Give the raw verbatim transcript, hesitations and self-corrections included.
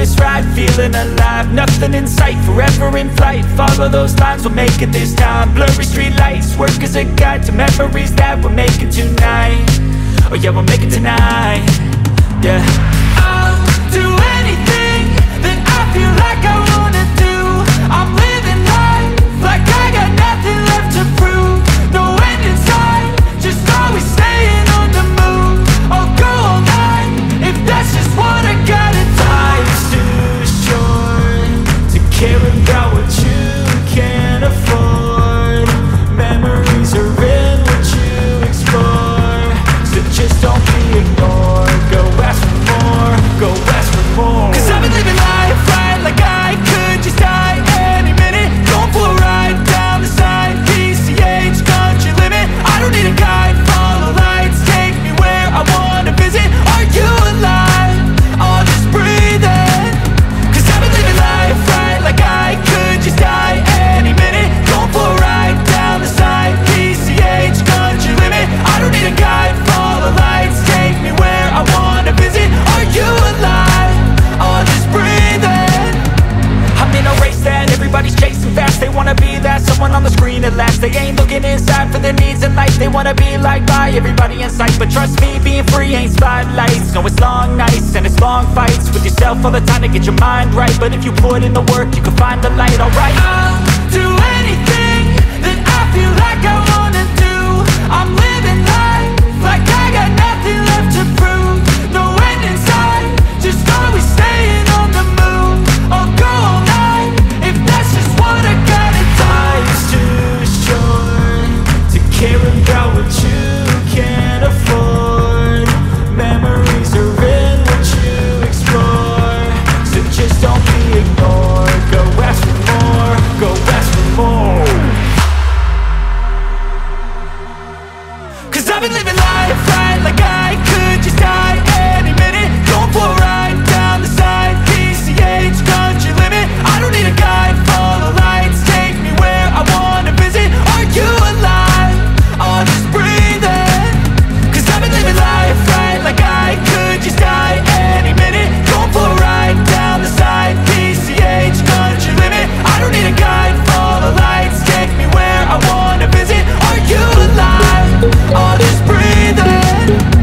this ride, feeling alive. Nothing in sight, forever in flight. Follow those lines, we'll make it this time. Blurry street lights, work as a guide to memories that we're making tonight. Oh yeah, we'll make it tonight. Yeah, I'll do anything that I feel like I wanna do. I'm living life like I got nothing left to prove. No end in sight, just always staying on the move. I'll go all night if that's just what I gotta do. Life's too short to care about what you can't afford. Memories are in what you explore, so just don't be ignored. Go ask for more, go ask for more. Cause I've been living life right like I could just die any minute. Going for a ride down the side, P C H, country limit. I don't need a guide, follow lights, take me where I wanna visit. Are you alive? I'll just breathe in. Cause I've been living life right like I could just die any minute. Going for a ride down the side, P C H, country limit. I don't need a guide, follow lights, take me where I wanna visit. Are you alive? I'll just breathe in. I'm in a race that everybody's chasing fast. They wanna be that someone on the screen at last. They ain't looking inside for their needs in life. They wanna be liked by everybody in sight. But trust me, being free ain't spotlights. No, it's long nights and it's long fights with yourself all the time to get your mind right. But if you put in the work, you can find the light, alright? I'll do anything that I feel like I wanna do. I'm living life like I got nothing left to prove. No end in sight, just always staying on the move. I'll go all night if that's just what I gotta do. Life's too short to care about what you can't afford. Memories are in what you explore, so just don't be ignored. Go ask for more, go ask for more. Cause I've been living life right like I could just die any minute. Going for a ride down the side, P C H, country limit. I don't need a guide, follow lights, take me where I wanna visit. Are you alive? I'll just breathe in. Cause I've been living life right like I could just die any minute. Going for a ride down the side, P C H, country limit. I don't need a guide, follow lights, take me where I wanna visit. Are you alive? I'll just breathe in.